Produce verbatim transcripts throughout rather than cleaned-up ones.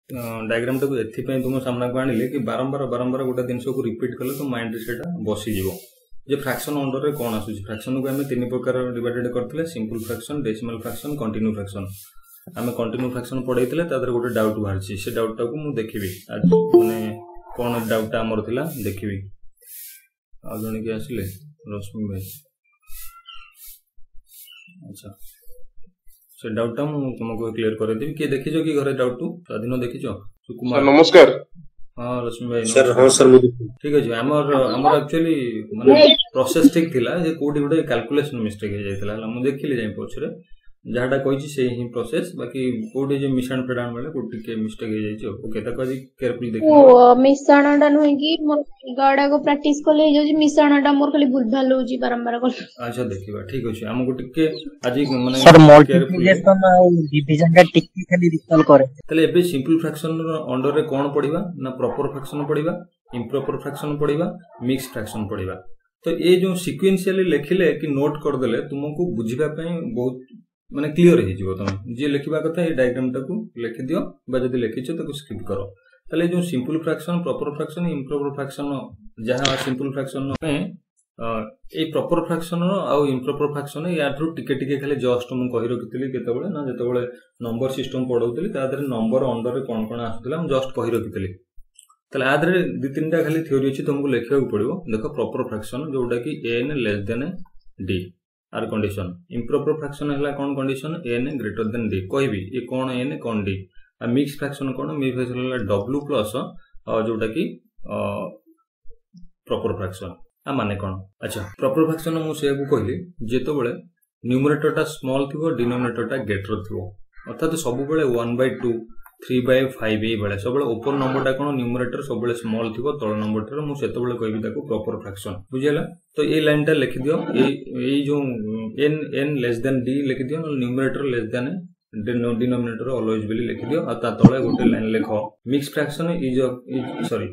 diagram टाको एथिपई तुम सामना को आनिले कि बारंबार बारंबार गोटे जिनस को रिपीट कले तो माइंड रे सेटा बसीजिवो जे फ्रैक्शन अंडर रे कोन आसुची फ्रैक्शन को हमें तीन प्रकार डिवाइडेड करथिले simple fraction decimal fraction continue fraction आमे कंटीन्यू फ्रैक्शन पढैतिले तादर गोटे डाउट बाहरची से डाउट टाको मु देखिबी आज माने कोन डाउट ता हमर थिला देखिबी आ जने के आसिले रश्मि भाई अच्छा से डाउट ता मु तुमको क्लियर कर देबी के देखिजो कि घरे डाउट तू स्वाधीन देखिजो सुकुमार नमस्कार हां रश्मि भाई सर हां सर मुझे ठीक है जी हमर हमर एक्चुअली माने प्रोसेस ठीक थिला जे कोडी गुडे कैलकुलेशन मिस्टेक हे जायतला मु देखिले जाय पछरे जाडा कहिछि से ही प्रोसेस बाकी कोडी जे मिश्रण फेडान वाले कोडी के मिस्टेक हे जायछि ओके त कजी केयरफुल देखि ओ मिश्रणडा नहोय कि मोर गाडा को प्रैक्टिस कोले जो मिश्रणडा मोर खाली भूलभाल होजी बारंबार कोल अच्छा देखिबा ठीक अछि हमको टिके आज माने सर मल्टीप्लिकेशन और डिवीजन का टिके खाली रिकॉल करे तले एबे सिंपल फ्रैक्शन अंडर रे कोन पडिबा ना प्रॉपर फ्रैक्शन पडिबा इम्प्रॉपर फ्रैक्शन पडिबा मिक्स फ्रैक्शन पडिबा तो ए जो सीक्वेंशियली लेखिले कि नोट कर देले तुमको बुझिबा पय बहुत माने क्लियर हे जिवो तुम जे लिखिबा कथा ए डायग्राम टाको लिखि दियो बा जदी लिखिछो ताको स्किप करो तले जो simple fraction proper fraction improper fraction जहां सिंपल फ्रैक्शन पे ए प्रॉपर फ्रैक्शन आ इम्प्रॉपर फ्रैक्शन या थ्रू टिके टिके खाली जस्ट मु कहि रखितली केतबळे ना जेतबळे नंबर सिस्टम पढौतली तादरे नंबर अंडर रे कोन कोन आसुतला हम जस्ट कहि रखितली तले आदरे दि तीनटा खाली थ्योरी अछि तुमको लिखिबा पड़िबो देखो प्रॉपर फ्रैक्शन जोटा कि n लेस देन d आर कंडीशन इम्प्रॉपर फ्रैक्शन हला कोन condition n greater than d कहबी ए कोन n कोन d आ मिक्स फ्रैक्शन कोन मिक्स फ्रैक्शन हला w प्लस जोटा कि प्रॉपर फ्रैक्शन आ माने कोन अच्छा प्रॉपर फ्रैक्शन मु से को कहली जेतो बेले न्यूमरेटर टा स्मॉल थिबो डिनोमिनेटर टा ग्रेटर थिबो अर्थात सब बेले one by two three by five ए बेले सब बेले ऊपर नंबर टा कोन न्यूमरेटर सब बेले स्मॉल थिबो तळ नंबर टा मु सेतो बेले कहबी ताको प्रॉपर फ्रैक्शन बुझियला तो ए लाइन टा लिखि दियो ए ए जो n n less than d लिखि दियो numerator less than denominator always बेली लिखि दियो आ ता तळे गोटे लाइन लिखो मिक्स फ्रैक्शन इज सॉरी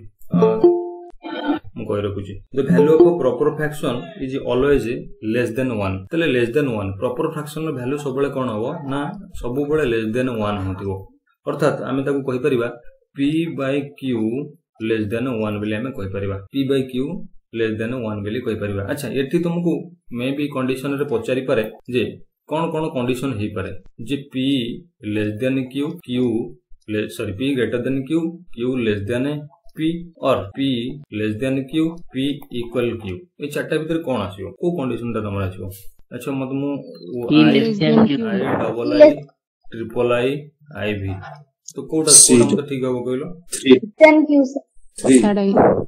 मु कहि रखुची the value of proper fraction is always less than one तले less than one proper fraction रो वैल्यू सब बेले कोन हो ना सब बेले लेस देन वन होतिबो अर्थात आमे ताको कहि परिबा p by q less than one बेले आमे कहि परिबा p by q less than one बेले कहि परिबा अच्छा एठी तुमको मे बी कंडीशन रे पचारि पारे जे कोन कोन कंडीशन हे पारे जे p less than q q less sorry p greater than q q less than p और p less than q p equal q ए चारटा भीतर कोन आसीयो को कंडीशन ता तमरा आसीयो अच्छा मत मु p less than q double I triple I आई भी तो कोडा कोडा मत ठीक हो कहलो थैंक यू सर साडा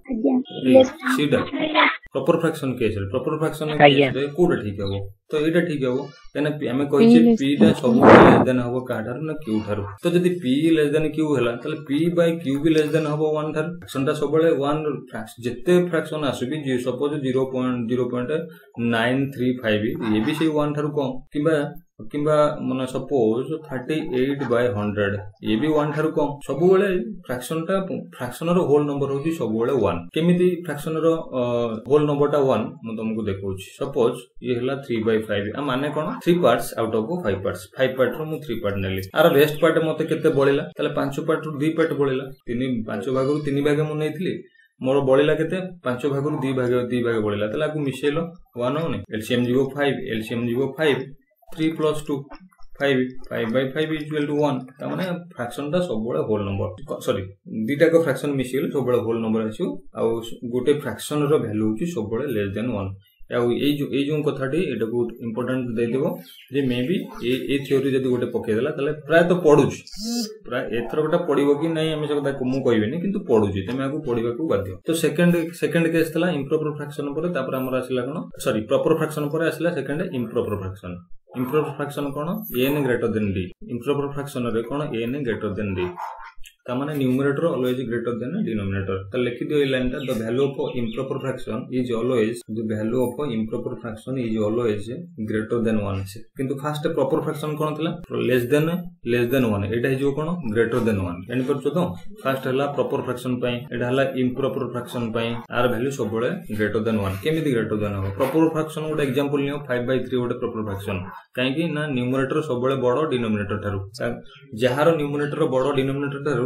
सीधा प्रॉपर फ्रैक्शन केस रे प्रॉपर फ्रैक्शन केस रे कोडा ठीक हो तो एटा ठीक हो कने हमें कहि जे p टा सब लेस देन हो काठार ना q थार तो जदी p लेस देन q हला तले p बाय q भी लेस देन हो वन थार फ्रैक्शन ता सब बेले वन फ्रैक्शन जत्ते फ्रैक्शन आसुबी जे suppose zero point zero point nine three five ये भी से वन थार कम किबा किबा माने suppose thirty eight by hundred ये भी वन थार कम सब बेले फ्रैक्शन ता फ्रैक्शन रो होल नंबर होची सब बेले वन केमिति फ्रैक्शन रो होल नंबर टा वन म तुमको देखौची सपोज ये हला थ्री बाय फाइव आ माने कोन three parts out of five parts five part रो मु थ्री पार्ट नेली आर रेस्ट पार्ट मते केते बळिला तले पांच पार्ट रो दो पार्ट बळिला तीन पांच भाग रो तीन भाग मु नेइथिली मोर बळिला केते पांच भाग रो दो भाग दो भाग बळिला तले आकु मिसेलो वन होने L C M zero five L C M zero five three plus two five five by five equal two one ता माने फ्रैक्शन टा सब बळे होल नंबर सॉरी दीटा को फ्रैक्शन मिसिले सब बळे होल नंबर आछियो आ गोटे फ्रैक्शन रो वैल्यू होची सब बळे लेस देन वन या ए जो ए जो कथाटी एटा को इंपोर्टेंट दे देबो जे may be A A theory जदी गोटे पके देला तले प्राय तो पढुछ प्राय एथर गोटा पढिबो कि नै हम से कथा मु कहबेनी किंतु पढुछ तमे आगु पढिबा को बाध्य तो सेकंड सेकंड केस थला इम्प्रॉपर फ्रैक्शन पर तापर हमर आसिला कोन सॉरी प्रॉपर फ्रैक्शन पर आसिला second improper fraction improper fraction कोन n greater than d improper fraction रे कोन n ग्रेटर देन d ता माने numerator always greater than denominator त लिखि दियो ए लाइन ता the value of improper fraction is always the value of improper fraction is always greater than one किंतु फास्ट प्रॉपर फ्रैक्शन कोन थला less than less than one एटा हिजो कोन ग्रेटर देन वन जानि परछो तो फास्ट हला प्रॉपर फ्रैक्शन पई एटा हला इम्प्रॉपर फ्रैक्शन पई आर वैल्यू सब बळे ग्रेटर देन वन केमिति ग्रेटर देन हो प्रॉपर फ्रैक्शन गोटे एग्जांपल लियो फाइव बाय थ्री गोटे प्रॉपर फ्रैक्शन काहे कि ना न्यूमरेटर सब बळे बडो डिनोमिनेटर थारु जहारो न्यूमरेटर बडो डिनोमिनेटर थारु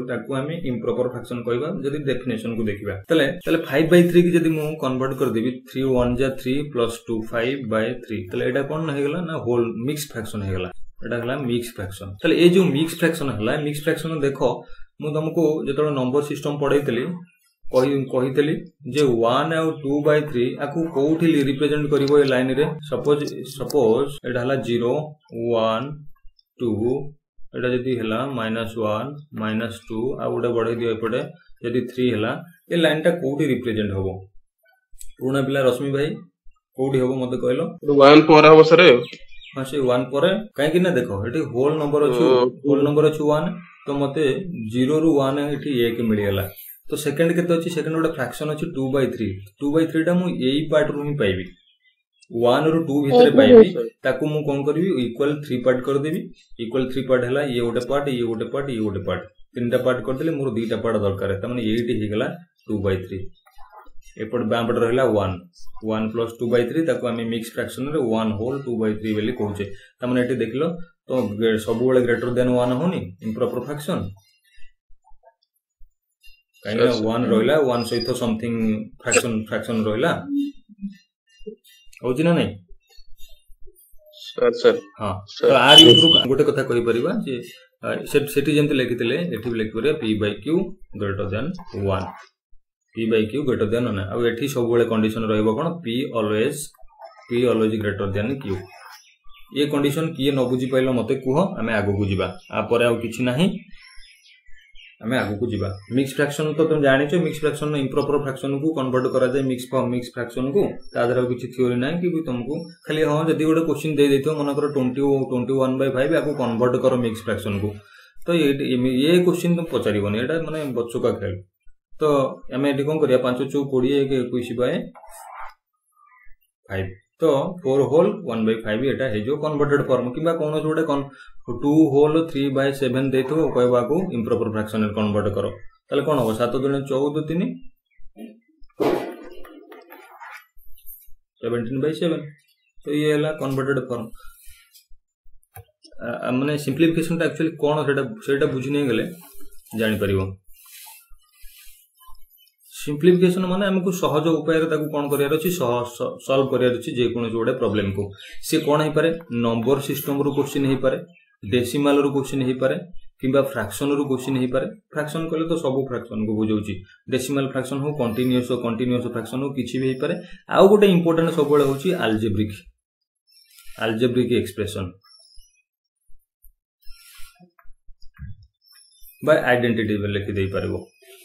ताकू आम इम्प्रॉपर फ्रैक्शन कहबा जदि डेफिनेशन को देखिबा तले तले फाइव बाय थ्री की जदि मु कन्वर्ट कर देबी थ्री वन जा three plus two five by three तले एटा कोन हे गेला ना होल मिक्स फ्रैक्शन हे गेला एटा हला मिक्स फ्रैक्शन तले ए जो मिक्स फ्रैक्शन हला मिक्स फ्रैक्शन देखो मु तुमको जतलो नंबर सिस्टम पढैतली कहि कहितली जे वन और टू बाय थ्री आकु कोठी रिप्रेजेंट करिवो ए लाइन रे सपोज सपोज एटा हला जीरो वन टू एटा जदि हला माइनस वन माइनस टू आ गोटे बढ़े दियो एपटे जदि थ्री हला ए लाइन टा कोठी रिप्रेजेंट होबो पुराना पिला रश्मि भाई कोठी होबो मते कहलो वन पर हबो सर हां से वन पर काहे कि ना देखो एठी होल नंबर अछि होल नंबर अछि वन तो मते जीरो रु वन एठी एक मिल गेला तो सेकंड केते अछि सेकंड गोटे फ्रैक्शन अछि two by three two by three टा मु एई पार्ट रु ही पाइबी वन रु टू भितर पाइबी ताकू मु कोन करबी इक्वल थ्री पार्ट कर देबी इक्वल थ्री पार्ट हला ये गोटे पार्ट ये गोटे पार्ट ये गोटे पार्ट तीनटा पार्ट कर देले मोर दुईटा पार्ट दरकार है त माने एट ही गेला टू बाय थ्री एपट बाम पट रहला one one plus two by three ताकू आमे मिक्स फ्रैक्शन रे one whole two by three बेली कहूचे त माने एटी देखलो तो सब बेले ग्रेटर देन वन होनी इम्प्रॉपर फ्रैक्शन काइना वन रहला वन सहित समथिंग फ्रैक्शन फ्रैक्शन रहला होची ना नहीं सर सर हां तो आर यूट्यूब गोटे कथा कहि परिबा जे सेठी जेंते लिखितले एठी लिख परिबा p by q greater than one p by q greater than one आ एठी सब बेले कंडीशन रहइबो कोन p always p always greater than q ये कंडीशन किए न बुझी पाइलो मते कुह आमे आगो को जिबा आ परे आ किछि नाही आमे आगो को जिबा मिक्स फ्रैक्शन तो तुम जानि छ मिक्स फ्रैक्शन इम्प्रॉपर फ्रैक्शन को कन्वर्ट करा जाय मिक्स मिक्स फ्रैक्शन को तादर किछि थ्योरी नै कि तुमको खाली हां जदी गोटे क्वेश्चन दे देतो मनकर twenty twenty one by five आको कन्वर्ट करो मिक्स फ्रैक्शन को तो ये ये क्वेश्चन तुम पचारिबोनी एटा माने बच्चों का खेल तो आमे एटी कोन करिया पाँच चौ बीस के इक्कीस बाय फाइव तो four whole one by five एटा हे जो कन्वर्टेड फॉर्म किबा कोनो जोडे कन two whole three by seven देथो कहबा को इम्प्रॉपर फ्रैक्शन रे कन्वर्ट करो ताले कोन हो सात दुने चौदह तीन सेवनटीन बाय सेवन तो ये हला कन्वर्टेड फॉर्म माने सिंपलीफिकेशन ता एक्चुअली कोन सेटा सेटा बुझि नै गेले जानि परिबो सिंपलीफिकेशन माने हमको सहज उपाय रे ताकू कोन करियार अछि सॉल्व करियार अछि जे कोनो जोडे प्रॉब्लम को से कोन हे पारे नंबर सिस्टम रो क्वेश्चन हे पारे डेसिमल रो क्वेश्चन हे पारे किबा फ्रैक्शन रो क्वेश्चन हे पारे फ्रैक्शन कहले तो सब फ्रैक्शन को बुझौची डेसिमल फ्रैक्शन हो कंटीन्यूअस हो कंटीन्यूअस फ्रैक्शन हो किछि भी हे पारे आ गोटे इंपोर्टेंट सब बेले होची algebraic algebraic expression by identity लिखि देई परबो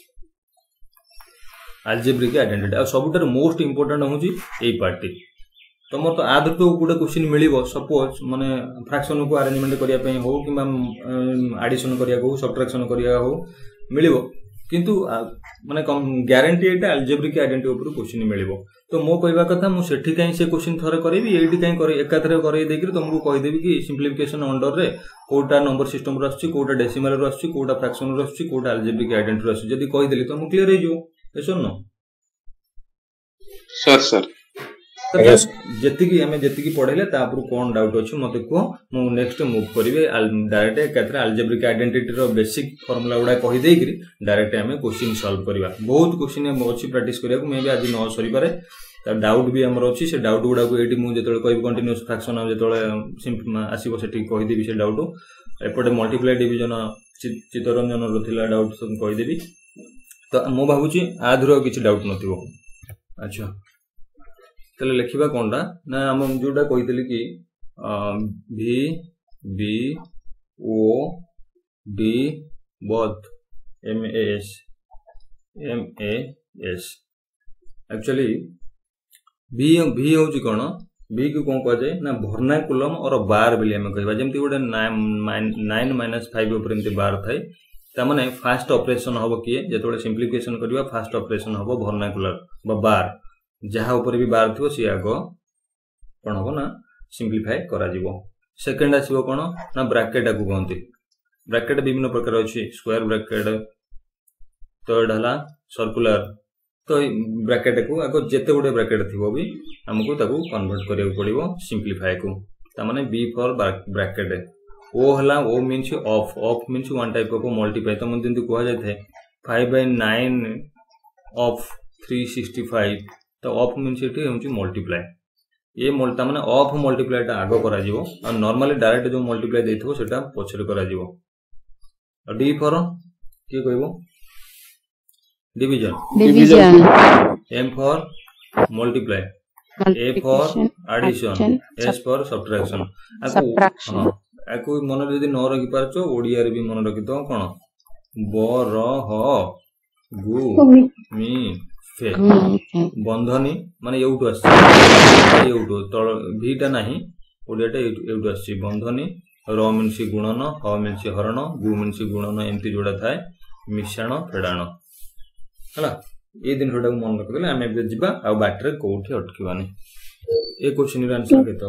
अलजेब्रिक आइडेंटिटी आ सबुटर मोस्ट इंपोर्टेंट होची एई पार्टी तमर तो आदर तो गोटे क्वेश्चन मिलिबो सपोज माने फ्रैक्शन को अरेंजमेंट करिया पई हो किबा एडिशन करिया हो सब्ट्रैक्शन करिया हो मिलिबो किंतु माने गारंटी एटा अलजेब्रिक आइडेंटिटी ऊपर क्वेश्चन मिलिबो तो मो कहबा कथा मु सेठी काई से क्वेश्चन थरे करबी एठी काई करे एकाथरे करे देकरी तुमको कहि देबी कि सिंपलीफिकेशन अंडर रे कोटा नंबर सिस्टम रो आछी कोटा डेसिमल रो आछी कोटा फ्रैक्शन रो आछी कोटा अलजेब्रिक आइडेंटिटी रो आछी जदी कहि देली तो मु क्लियर हे जो एसो नो सर सर जति की हमें जति की पढेले तापर कोन डाउट अछि मते को मु नेक्स्ट मूव करिवे डायरेक्ट एकत्र अलजेब्रिक आइडेंटिटी रो बेसिक फार्मूला उडा कहि देई कि डायरेक्ट हमें क्वेश्चन सॉल्व करबा बहुत क्वेश्चन हम अछि प्रैक्टिस करिया को मे भी आज न सरी पारे त डाउट भी हमर अछि से डाउट उडा को एटी मु जेतले कहबी कंटीन्यूअस फ्रैक्शन हम जेतले सिंपल आसीबो से ठीक कहि देबी से डाउट एपटे मल्टीप्लाई डिवीजन चितरंजन रो थिला डाउट सब कहि देबी तो मो भाबुची आधुरो किछि डाउट नथिबो अच्छा तले लिखिबा कोनडा ना हम जोडा कहितली कि v b o d both m a s m a s actually v v होची कोन v को कोन कह जाय ना वर्नाकुलम और बार बेली हम कहबा जेमति गोटे नाइन माइनस फाइव ऊपर एमति बार थाई ता माने फास्ट ऑपरेशन होबो कि जेतोले सिंपलीफिकेशन करबा फास्ट ऑपरेशन होबो वर्नाकुलर बा बार जहा ऊपर भी बार थियो सी आगो कोन हो ना सिंपलीफाई करा जिवो सेकंड आसीबो कोन ना ब्रैकेट को गंती ब्रैकेट विभिन्न प्रकार अछि स्क्वायर ब्रैकेट थर्ड हला सर्कुलर तो ब्रैकेट को आगो जेते गुडे ब्रैकेट थिबो भी हमको ताको कन्वर्ट करियो पड़िबो सिंपलीफाई को ता माने b फॉर ब्रैकेट ओ हला ओ means of of means one type of multiply तो जमी कह जाए five by nine of three sixty five तो ऑफ मीन्स ये मल्टीप्लाई ये मैंने ऑफ मल्टीप्लाईटा आग कर नॉर्मली डायरेक्ट जो मल्टीप्लाई देथिबो सेटा पछरे करा जिवो डी फॉर किए कहबो division division M for multiply A for addition S for subtraction subtraction हां आको मन जदी न रखि पारछो ओडिया रे भी मन रखि दो कोन ब र ह गु मी फे बंधनी माने एउटु आसी एउटु तळ भीटा नाही ओडियाटा एउटु आसी बंधनी र मिनसी गुणन ह मिनसी हरण गु मिनसी गुणन एमती जोडा थाए मिश्रण फेडाण हला ए दिन जोडा मन रखले आमे बे जिबा आ बाटरे कोठी अटकीबानी ए क्वेश्चन रे आंसर केतो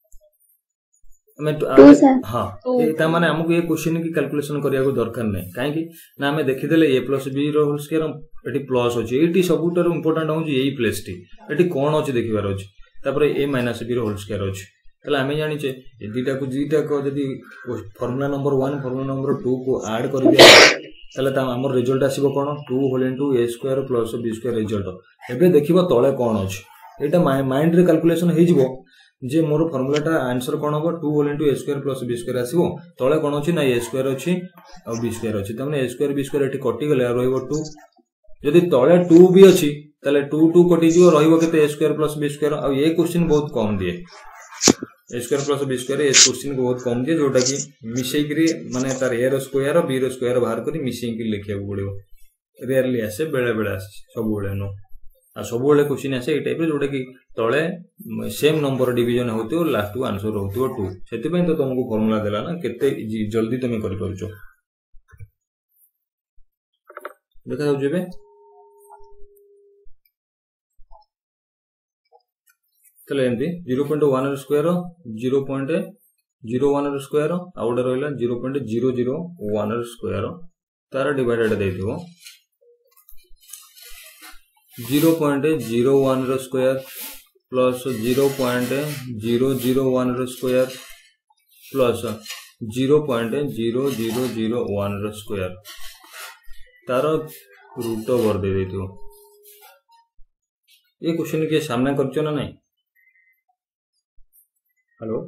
हाँ ये माने हमको ये क्वेश्चन की कैलकुलेशन करिया को दरकार नहीं कहीं ना आम देखीदे A plus B whole square एटी प्लस अच्छे ये सबुठ इंपोर्टाट हूँ यही प्लेस टी ये कौन अच्छे देखिबार अच्छे तापर A minus B whole square अच्छे ताले आम जाचे दुईटा को दुईटा को जदि formula number one formula number two को ऐड कर दिया आम रिजल्ट आसो कौन two whole into A square plus B square result एवं देखिए तले कौन अच्छे यहाँ माइंड रे कैलकुलेशन हो जे मोर फर्मुलाटा आंसर कौन हम two whole into A square plus B square आसो तले कौन अच्छी ना ए स्क्वायर अच्छी और बी स्क्वायर अच्छी तमें ए स्क्वायर बी स्क्वायर ये कटिगले रु जदि तले टू भी अच्छी ताले टू टू कटिज रही A square plus B square आ ये क्वेश्चन बहुत कम दिए A square plus B square ए क्वेश्चन को बहुत कम दिए जोटा कि मिसेकरी माने तार ए रो स्क्वायर बी रो स्क्वायर बाहर कर मिसेक लिखा पड़ो रेयरली आसे बेले बेले आसे सब नो आ सब क्वेश्चन आसे ये टाइप जोटा कि तले सेम नंबर डिवीजन होतो लास्ट को आंसर होतो टू से तो तुमको फॉर्मूला देला ना केते जल्दी तुम कर परछो देखा जाउ जेबे चले एमती zero point one square zero point zero one square आ गोटे रहा zero point zero zero one square तार डिवाइडेड देथिबो zero point zero one square plus zero point zero zero one square plus zero point zero zero zero one square तार root over दे देथिबो ये question के सामना करछो ना नहीं हेलो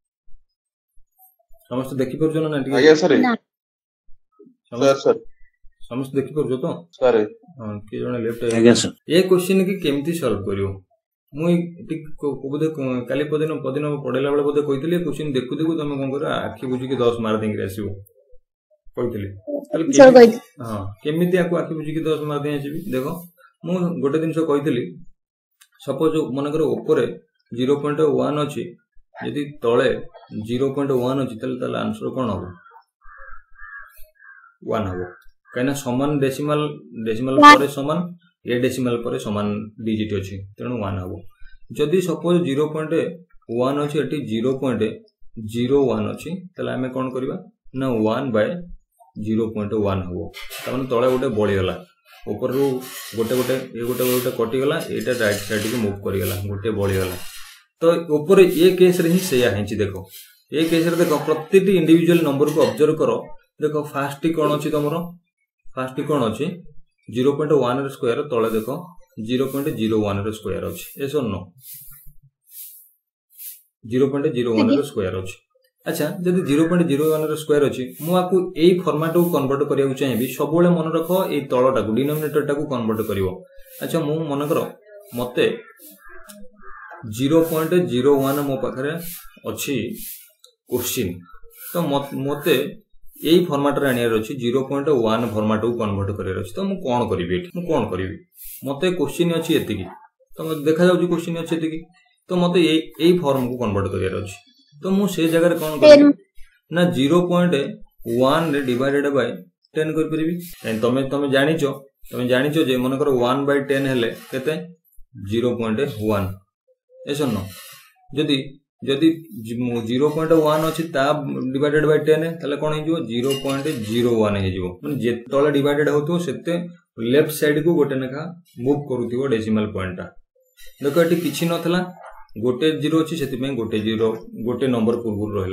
समस्त देखि परछो ना नहीं आज्ञा सर सर सर समस्त देखि परछो तो सर हां के जने लेफ्ट आज्ञा सर ये क्वेश्चन की केमती सॉल्व करियो मु बोधे काली पदिन पदिन पढ़ेला बेले बोधे कहितली क्वेश्चन देखु देखु तुम कोन कर आखि बुझी के दस मार देंगे आसीबो कहितली सर कहि हां केमिति आको आखि बुझी के दस मार दे आसीबी देखो मु गोटे दिन से कहितली सपोज मन कर ऊपर जीरो पॉइंट वन अछि यदि तळे जीरो पॉइंट वन अछि तले तले आंसर कोन हो वन हो कहिना समान डेसिमल डेसिमल पर समान ए डेसिमल पर समान डिजिट अछि तेणु वन हो जदि सपोज जीरो पॉइंट वन अछि एटी जीरो पॉइंट जीरो वन अछि तले हमें कोन करबा ना one by zero point one हो तमाने तळे गोटे बळी गला ऊपर रु गोटे गोटे ए गोटे गोटे कटि गला एटा राइट साइड के मूव करि गला गोटे बळी गला तो ऊपर ये केस रे ही सेया हेची देखो ये केस रे देखो प्रत्येक इंडिविजुअल नंबर को ऑब्जर्व करो देखो फास्ट टी कोन अछि तमरो फास्ट टी कोन अछि जीरो पॉइंट वन रे स्क्वायर तळे देखो जीरो पॉइंट जीरो वन रे स्क्वायर अछि एसो नो जीरो पॉइंट जीरो वन रे स्क्वायर अछि अच्छा जदि जीरो पॉइंट जीरो वन रे स्क्वायर अछि मु आकु एई फॉर्मेट को कन्वर्ट करिया चाहिबी सब बेले मन रखो एई तळटा को डिनोमिनेटर टा को कन्वर्ट करिवो अच्छा मु मन करो मते zero point zero one more पाखरे अच्छी क्वेश्चन तो मते यही फॉर्मेट रे आनियार अछि जीरो पॉइंट वन फॉर्मेट को कन्वर्ट करियार अछि तो मु कोन करिवि मु कोन करिवि मते क्वेश्चन अछि एतिकी तो देखा जाउ क्वेश्चन अछि एतिकी तो मते एई फॉर्म को कन्वर्ट करियार अछि तो मु से जगह रे कोन करिवि ना जीरो पॉइंट वन रे डिवाइडेड बाय टेन कर परिवि तमे तमे जानिचो तमे जानिचो जे मन कर वन बाय टेन हेले केते जीरो पॉइंट वन ऐसा न जदि जदि जीरो पॉइंट वन अच्छी डिवाइडेड बाय टेन ताले कोन हो जीरो पॉइंट जीरो वन हो माने जे तले डिवाइडेड होतो सेते लेफ्ट साइड को गोटे नेखा मूव करूथिबो डेसिमल पॉइंट ता देखो एटी किछि नथला गोटे जीरो अछि सेति में गोटे जीरो गोटे नंबर पूर्व रहला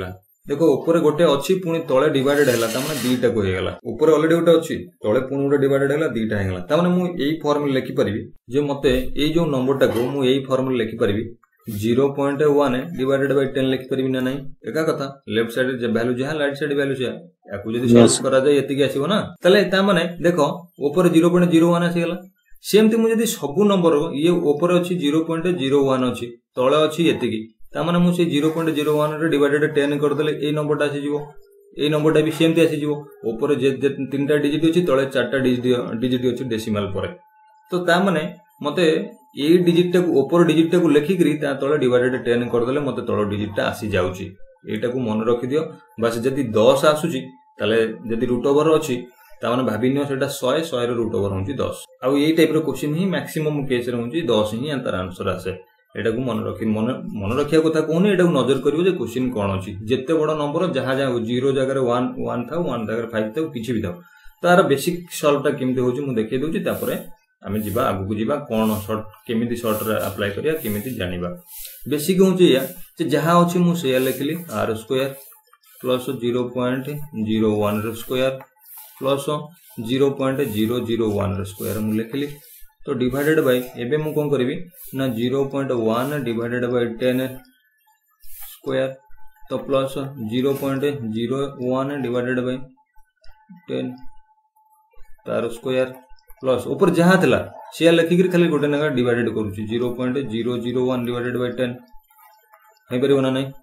देखो ऊपर गोटे अच्छी पुणी तले डिवाइडेड है तार दीटा को होगा ऊपर अलरेडी गोटे अच्छी तले पुणी गोटे डिवाइडेड है दीटा होगा तार मुझे फर्मुला लिखिपारि जे मते ये जो नंबरटा को मुझे फर्मुला लिखिपारि zero point one divided by ten लिखिपारि ना नहीं एका कथा लेफ्ट साइड वैल्यू जहाँ राइट साइड वैल्यू से याकू जदी सॉल्व करा जाए एतिकी आसीबो ना तले ता माने देखो ऊपर जीरो पॉइंट जीरो वन आसीगला सेमती मुझे जदी सबु नंबर ये ऊपर अच्छी जीरो पॉइंट जीरो वन अच्छी तले अच्छी एतिकी ता माने मु से जीरो पॉइंट जीरो वन रे डिवाइडेड टेन करदेले ए नंबरटा आसीजिवो ए नंबरटा भी सेमती आसीजिवो ऊपर जे तीनटा डिजिट अछि तले चारटा डिजिट अछि डेसिमल परे तो ता माने मते ए डिजिट को ऊपर डिजिट को लेखि करी ता तले डिवाइडेड टेन करदेले मते तले डिजिटटा आसी जाउची एटा को मन रखि दियो बस जदी दस आसुची ताले जदी रूट ओवर अछि ता माने भाबिनियो सेटा सौ सौ रे रूट ओवर होची दस आ एई टाइप रो क्वेश्चन ही मैक्सिमम केस रे होची दस ही आंसर आंसर आसे एटा को मन रखि मन मन रखिया कथा कोनी एटा को नजर करिवो जे क्वेश्चन कोन अछि जत्ते बडो नंबर जहा जहा जीरो जगह रे वन वन था वन जगह रे फाइव था किछि भी था तार बेसिक सॉल्व ता केमते होची मु देखै दोची तापरे आमे जिबा आगु को जिबा कोन शॉर्ट केमिति शॉर्ट रे अप्लाई करिया केमिति जानिबा बेसिक होची या जे जहा अछि मु से लिखली r square plus zero point zero one रे square plus zero point zero zero one रे स्क्वायर मु लिखली तो डिवाइडेड बाय एबे मु कोन करबी ना zero point one divided by ten square तो plus zero point zero one divided by ten तार स्क्वायर प्लस ऊपर जहां थला से लिखि के खाली गोटे नगा डिवाइडेड करूची zero point zero zero one divided by ten हे परिबो ना नहीं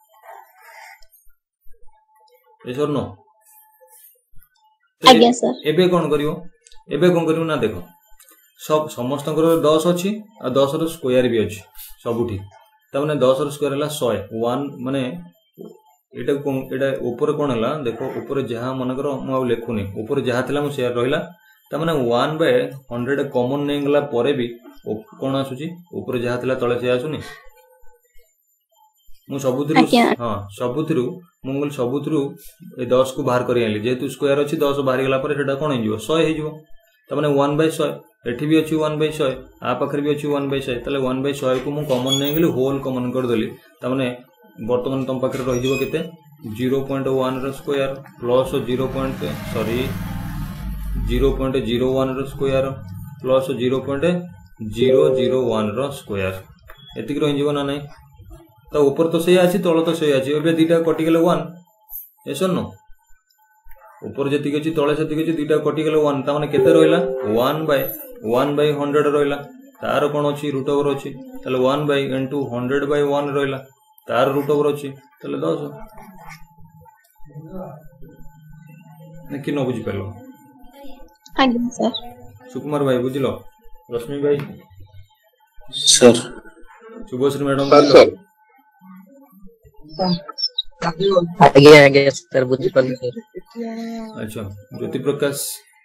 यस और नो आज्ञा सर एबे कोन करिवो एबे कोन करिवो ना देखो सब समस्त दस अच्छी आ दस स्क्वायर भी अच्छी सबुठी ताने दस स्क्वायर है सौ वन माने एटा एटा ऊपर कौन है देखो ऊपर जहाँ मनकर मुझे लिखुनी ऊपर जहाँ थी मुझे रहा ताने वन बाय हंड्रेड कॉमन नहीं गला परे भी कौन आसुची ऊपर जहाँ थी तले से आसुनी मु सबुथिरु हां सबुथिरु मुंगल सबुथिरु ए दस को बाहर करि आली जेतु स्क्वायर अछि दस बाहर गेला पर सेटा कोन हिजो सौ हिजो तमने वन बाय सौ एठी भी अछि वन बाय सौ आ पाखर भी अछि वन बाय सौ तले वन बाय सौ को मु कॉमन नै गेली होल कॉमन कर देली तमने वर्तमान तम पाखर रहि जिवो केते जीरो पॉइंट वन रो square plus zero point sorry zero point zero one रो square plus zero point zero zero one रो स्क्वायर एतिक रहि जिवो ना नै तो ऊपर तो सही अछि तळ तो सही अछि एबे दीटा कटि गेले वन एसन नो ऊपर जति के तले जति के दुटा कटि गेले वन ता माने केते रहला one by one by hundred रहला तार कोन अछि रूट ओवर अछि तले one by into hundred by one रहला तार रूट ओवर अछि तले दस ने कि न बुझि परलो आज्ञा सर सुकुमार भाई बुझिलो रश्मि भाई सर शुभश्री मैडम सर आगे आगे सर बुझी पल्ले अच्छा ज्योति प्रकाश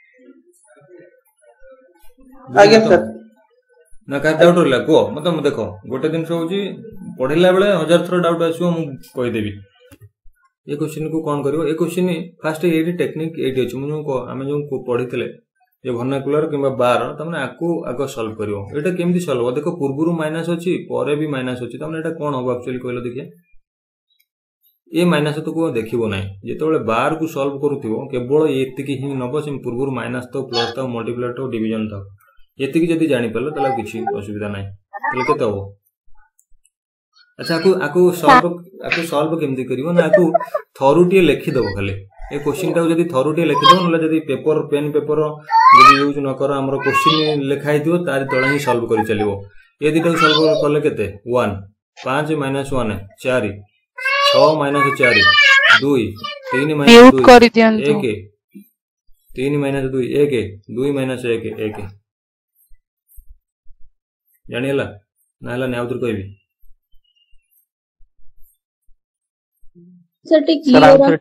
आगे सर ना का डाउट रहला को मतलब देखो गोटे दिन से होची पढिला बेले हजार थरो डाउट आसीओ मु कहि देबी ए क्वेश्चन को कोन करिवो ए क्वेश्चन फास्ट एडी टेक्निक एडी अछि मु को हमें जो को पढितले ये वर्नाकुलर किबा बार तमने आकु आको सॉल्व करिवो एटा केमदी सॉल्व देखो पूर्वरु माइनस अछि परे भी माइनस अछि तमने एटा कोन हो एक्चुअली कहलो देखिए ए माइनस तो को देखिबो नै जेतोले बार को सॉल्व करूथिबो केवल एतिकी ही नबो सिम पूर्वरु माइनस तो प्लस तो मल्टीप्लाई तो डिवीजन तो एतिकी जदी जानि परलो तला किछि असुविधा नै तले केते हो अच्छा आकु आकु सॉल्व आकु सॉल्व केमदी करिवो ना आकु थरुटी लिखि दबो खाली ए क्वेश्चन टा जदी थरुटी लिखि दबो नले जदी पेपर पेन पेपर जदी यूज न कर हमरो क्वेश्चन लिखाइ दियो तारि तळे ही सॉल्व करि चलिवो ए दिटा सॉल्व करले केते वन पाँच माइनस वन चार छह माइनस चार दुई तीन माइनस दुई एक तीन माइनस दुई एक दुई माइनस एक एक जानिला नाला ने आउतर कहबी सर ठीक क्लियर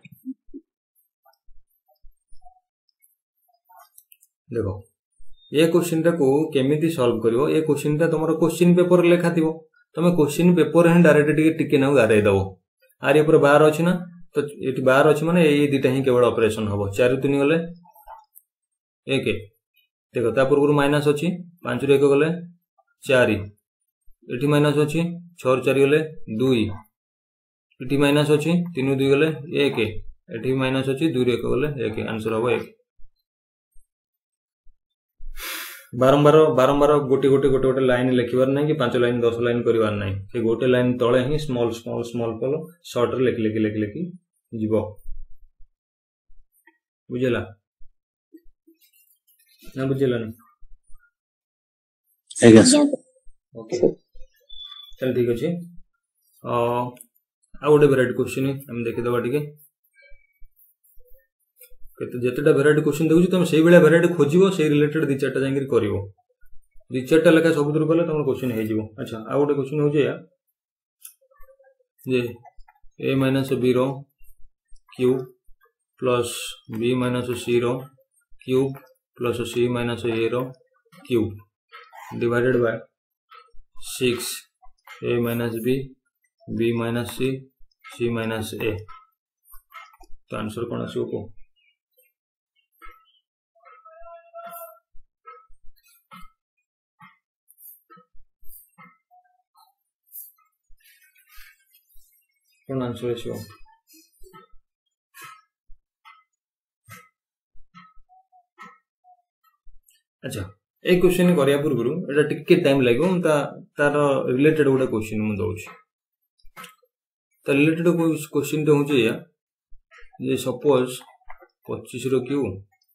देखो ये क्वेश्चन को केमिति सॉल्व करिवो ए क्वेश्चन ता तमरो क्वेश्चन पेपर लेखा थिबो तमे क्वेश्चन पेपर हे डायरेक्ट टिके टिके ना गारे दबो आर ये पर बार अछि ना तो एटी बार अछि माने ए दिटा ही केवल ऑपरेशन हबो चार तीन गले एक देखो ता पूर्व माइनस अछि पाँच रे एक गले चार एटी माइनस अछि छह चार गले दो इटी माइनस अच्छी तीन दुई गले एक एटी माइनस अच्छी दुई एक गले एक आंसर हम एक बारंबार बारंबार गोटे गोटे गोटे गोटे लाइन लिखबार ना कि पांच लाइन दस लाइन करवार ना कि गोटे लाइन तले ही स्मॉल स्मॉल स्मॉल कल शॉर्ट रे लिखि लिखि लिखि लिखि जीव बुझेला ना बुझेला नहीं ओके चल ठीक अच्छे आ गोटे भेराइटी क्वेश्चन आम देखीदबा टिके जितेटा भेराइटी क्वेश्चन देखुची तुम से भाया भेराइटी खोजो से रिलेटेड दी चार्टा जाकर कर दी चार्टा लेखा सब कले तुम क्वेश्चन हो अच्छा आ गोटे क्वेश्चन हो जे ए माइनस बी रो cube plus B minus C रो cube plus C minus A रो cube divided by six A minus B B minus C C minus A तो आंसर कौन आसो को कौन आंसर आसो अच्छा एक क्वेश्चन करिया पूर्व एटा टिके टाइम लागो तार रिलेटेड गोटे क्वेश्चन मु दउछि तो रिलेटेड क्वेश्चन तो हो या ये सपोज पच्चीस रो क्यू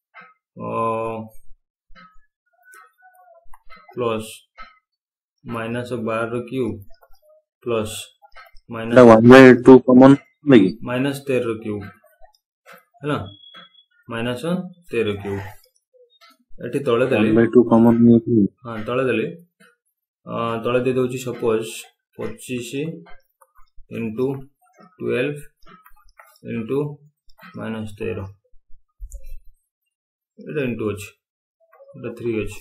प्लस माइनस बारह रो cube plus minus one by two common लगी माइनस तेरह रो क्यू है ना माइनस तेरह क्यू एटी तले देले वन बाय टू कॉमन हां तले देले तले दे दोची सपोज पच्चीस इंटू ट्वेल्व इंटू माइनस तेरह एटा इंटू अच्छी एटा थ्री अच्छी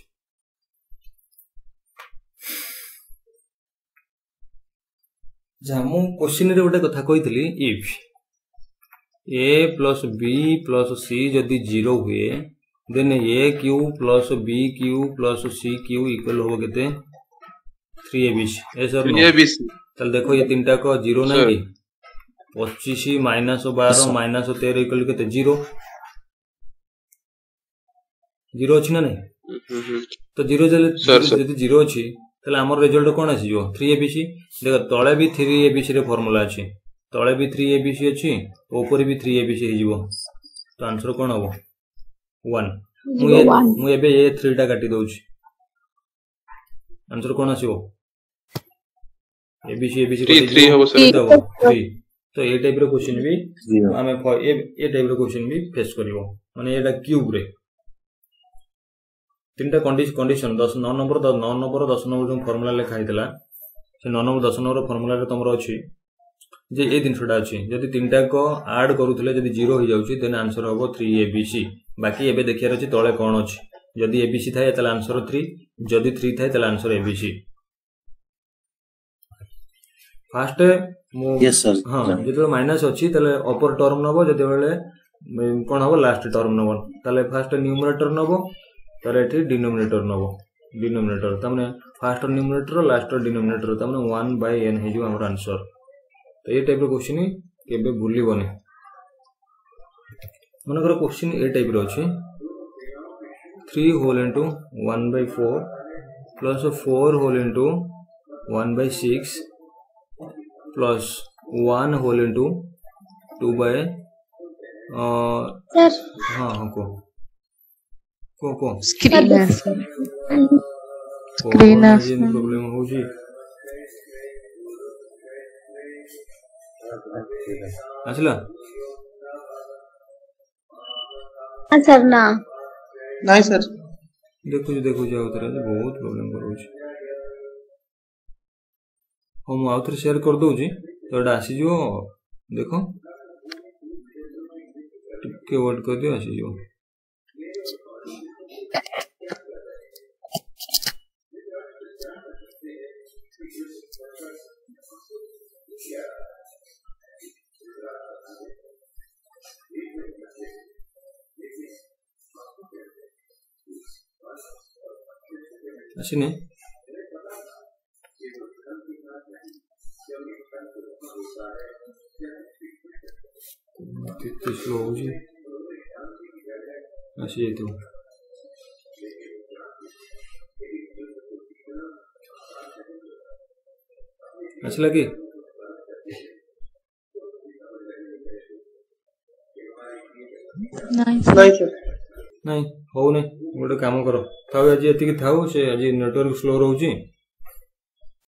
जहाँ मु क्वेश्चन रे गोटे कथा कही if A plus B plus C जदि जीरो हुए then A cube plus B cube plus C cube equal हो केते थ्री ए बी सी ए सर नो चल देखो ये तीनटा को जीरो ना कि पच्चीस माइनस बारह माइनस तेरह इक्वल केते जीरो जीरो अछि ना नहीं तो जीरो जदि जीरो अछि तले हमर रिजल्ट कोन आसी जो थ्री ए बी सी देखो तळे भी थ्री ए बी सी रे फार्मूला अछि तळे भी थ्री ए बी सी अछि ऊपर भी थ्री ए बी सी हिजबो तो आंसर कोन हबो वन मु ए मु एबे ए थ्री टा काटी दोछि आंसर कोन आसीबो A B C A B C three हबो सर थ्री तो ए टाइप रो क्वेश्चन भी हमें ए ए टाइप रो क्वेश्चन भी फेस करिवो माने एटा क्यूब रे तीनटा कंडीशन कंडीशन दस नौ नंबर नौ नंबर दस नंबर जो फार्मूला लिखा हैतला से नौ नंबर दस नंबर फार्मूला रे तमरो अछि जे ए दिनसटा अछि जदि तीनटा को ऐड करूथले जदि जीरो हो जाउछि देन आंसर हबो थ्री ए बी सी बाकी एबे देखियार अछि तळे कोन अछि जदि ए बी सी थाय तले आंसर थ्री जदि थ्री थाय तले answer A B C fast मु यस सर हां जदि माइनस अछि तले अपर टर्म नबो जदि बेले कोन हबो लास्ट टर्म नबो तले फास्ट न्यूमरेटर नबो तर एठी डिनोमिनेटर नबो डिनोमिनेटर तमने फास्ट न्यूमरेटर लास्ट डिनोमिनेटर तमने वन बाय एन हे जो हमर आंसर तो ये टाइप रो क्वेश्चन केबे भूलिबोनी मनकर क्वेश्चन ए टाइप रो अछि three whole into one by four plus four whole into one by six plus one whole into two by अ हां हां को को को screen answer screen answer problem हो जी आसला हां सर ना नहीं सर देखो देखो जाओ तरह बहुत प्रॉब्लम करू छी हम आउथर शेयर कर दउ जी तो एटा आसी जो देखो टिके वर्ड कर दियो आसी जो आसिने स्लो हो जी आसी जाइथिबो आसला कि नहीं नहीं सर नहीं हो नहीं गोटे काम कर थाउ आज एतिक थाउ से आज नेटवर्क स्लो रोची